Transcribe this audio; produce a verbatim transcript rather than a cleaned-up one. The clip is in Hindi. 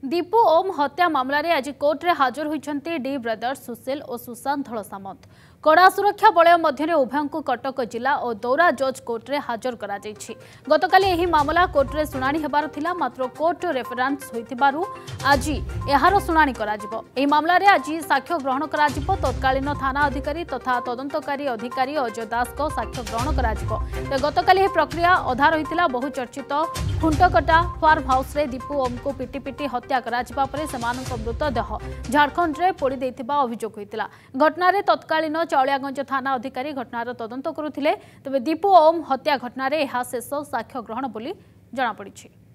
दीपू ओम हत्या मामला रे आज कोर्ट रे हाजर होइछन्ते डी ब्रदर्स सुशील और सुशांत धଳ सामंत। कड़ा सुरक्षा बलय मध्य उभयों कटक जिला और दौरा जज कोर्ट रे हाजर करा जायछि। गतकाली एही मामला कोर्ट रे सुनानी हेबार थिला, मात्र कोर्ट रेफरेंस होइतिबारु आज एहार सुनानी करा जिवो। एही मामला रे आज साक्ष्य ग्रहण करा जिवो। तत्कालीन थाना अधिकारी तथा तदंतकारी अधिकारी अजय दास को साक्ष्य ग्रहण करा जिवो। गतकाली एही प्रक्रिया अधा रहितिला। बहुचर्चित खुंटकटा फार्म हाउस रे दीपू ओम को पिटी पिटी हत्या करा जिबा परे सेमानक मृतदेह झारखंड रे पोड़ी देथिबा अभियोग होइतिला। घटना रे तत्कालीन चाउलियागंज थाना अधिकारी घटनार तदंत करुथिले। तबे दीपू ओम हत्या घटना रे एहा शेष साक्ष्य ग्रहण बोली जणा पड़िछि।